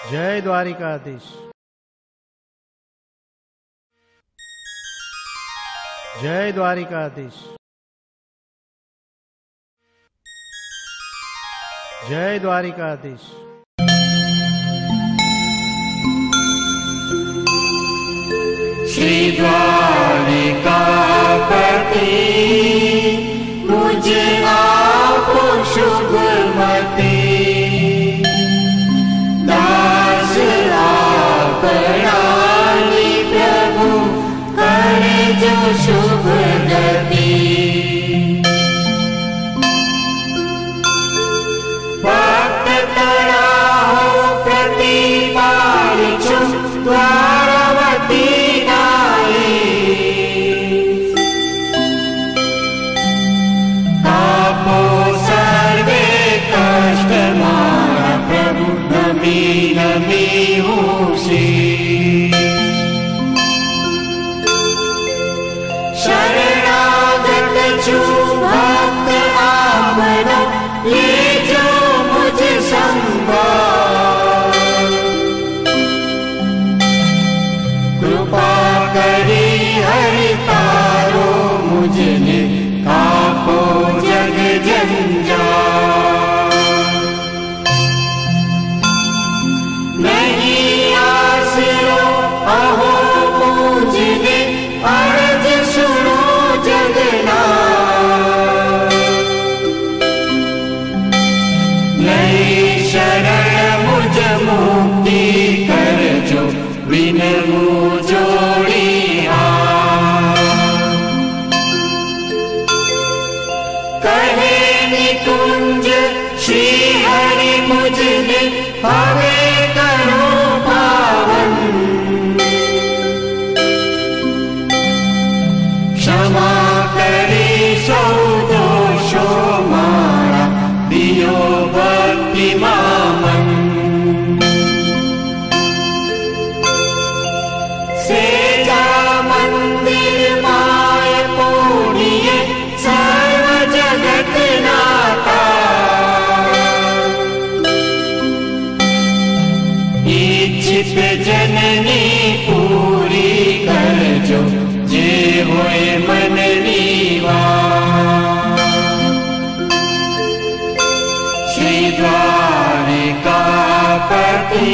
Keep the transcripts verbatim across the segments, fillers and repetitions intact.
जय द्वारिकाधीश। जय द्वारिकाधीश। जय द्वारिकाधीश। श्री द्वारिकापति मुझे आपो शुभमति, दास आपरानी प्रभु करे जो शुभ गति। भक्त तराहो प्रतिपालिछु द्वारवती नाई, तापो सर्वे कष्ट मारा प्रभु नमी नमी होसी। शरणागत छु भक्त आपना, ले जो मुझ संभाल। कृपा करी हरि तारो मुझने, कापो जग जंजाल। नहीं आसरो अहो मुझने, अर्ज सुनो जगन्नाथ। नहीं शरण मुझ मुक्ति कर जो, बिन जोड़ी कहे निकुंज श्री हरि मुझने, हमें करो पावन। क्षमा करी सौ दोषो मारा, दियो भक्ति मामन। सेजा मंदिर माय पूर्णिये, सर्व जगत नाता। इच्छित जननी पूरी कर जो, जे होए मन नीवा। श्री द्वारिकापति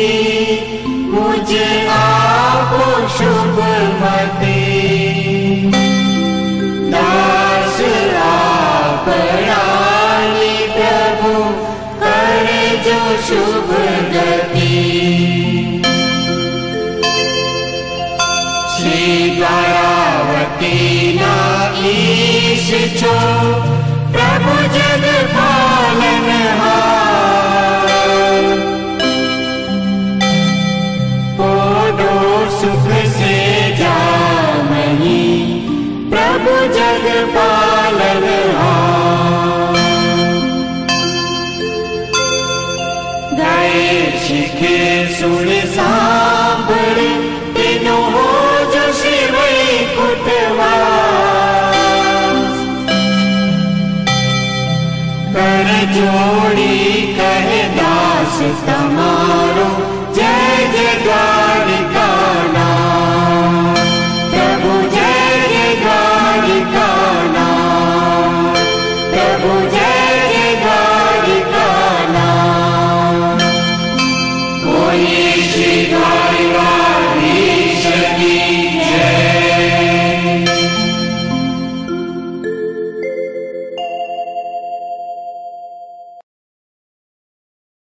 मुझे आपो शुभमति, दास आपरानी प्रभु करे जो शुभ गति। श्री द्वारावती नाईश छो, प्रभु जग पालनहार। पोडो सुख से जामही, प्रभु जग पालनहार। गए शिखे सुन सांभळे, तीनों हो जो शिव कुटवास। कर जोड़ी कहे दास तमा,